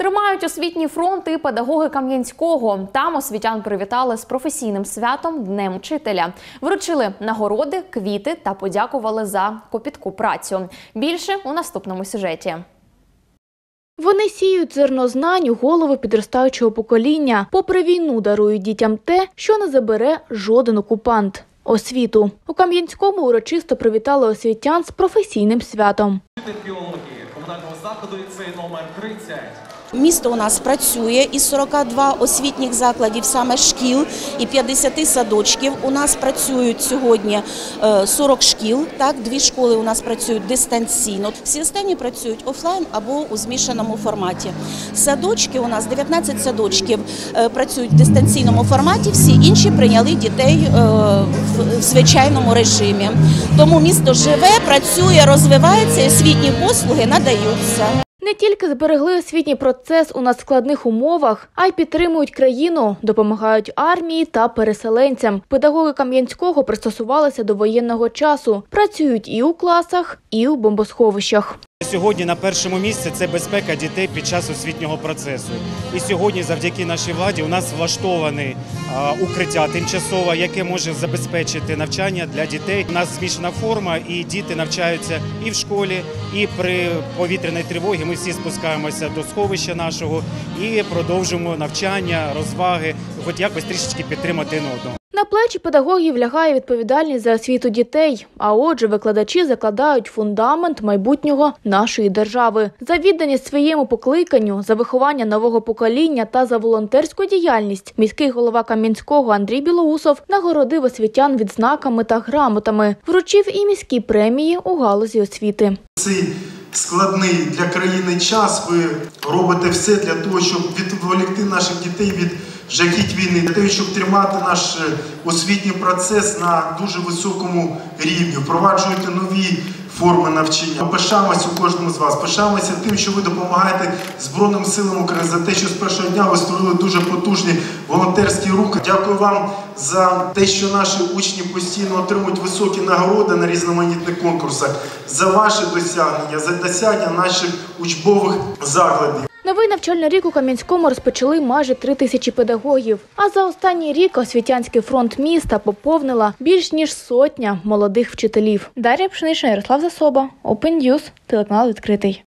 Тримають освітній фронт і педагоги Кам'янського. Там освітян привітали з професійним святом – Днем вчителя. Вручили нагороди, квіти та подякували за копітку працю. Більше у наступному сюжеті. Вони сіють зерно знань у голови підростаючого покоління. Попри війну дарують дітям те, що не забере жоден окупант – освіту. У Кам'янському урочисто привітали освітян з професійним святом. Біології комунального закладу ліцей номер 30. Місто у нас працює із 42 освітніх закладів, саме шкіл, і 50 садочків. У нас працюють сьогодні 40 шкіл, так, 2 школи у нас працюють дистанційно. Всі останні працюють офлайн або у змішаному форматі. Садочки у нас, 19 садочків працюють в дистанційному форматі, всі інші прийняли дітей в звичайному режимі. Тому місто живе, працює, розвивається, і освітні послуги надаються. Не тільки зберегли освітній процес у надскладних умовах, а й підтримують країну, допомагають армії та переселенцям. Педагоги Кам'янського пристосувалися до воєнного часу. Працюють і у класах, і у бомбосховищах. Сьогодні на першому місці – це безпека дітей під час освітнього процесу. І сьогодні завдяки нашій владі у нас влаштоване укриття тимчасове, яке може забезпечити навчання для дітей. У нас змішана форма, і діти навчаються і в школі, і при повітряній тривозі ми всі спускаємося до сховища нашого і продовжуємо навчання, розваги, хоч якось трішечки підтримати один одного. На плечі педагогів лягає відповідальність за освіту дітей, а отже викладачі закладають фундамент майбутнього нашої держави. За відданість своєму покликанню, за виховання нового покоління та за волонтерську діяльність міський голова Кам'янського Андрій Білоусов нагородив освітян відзнаками та грамотами. Вручив і міські премії у галузі освіти. Цей складний для країни час ви робите все для того, щоб відволікти наших дітей від жахіть війни, для того, щоб тримати наш освітній процес на дуже високому рівні, впроваджуєте нові форми навчання. Пишаємося у кожному з вас, пишаємося тим, що ви допомагаєте Збройним силам України, за те, що з першого дня ви створили дуже потужні волонтерські рухи. Дякую вам за те, що наші учні постійно отримують високі нагороди на різноманітних конкурсах, за ваші досягнення, за досягнення наших учбових закладів. Новий навчальний рік у Кам'янському розпочали майже 3000 педагогів. А за останній рік освітянський фронт міста поповнила більш ніж 100 молодих вчителів. Дар'я Пшенична, Ярослав Засоба, Open News, телеканал «Відкритий».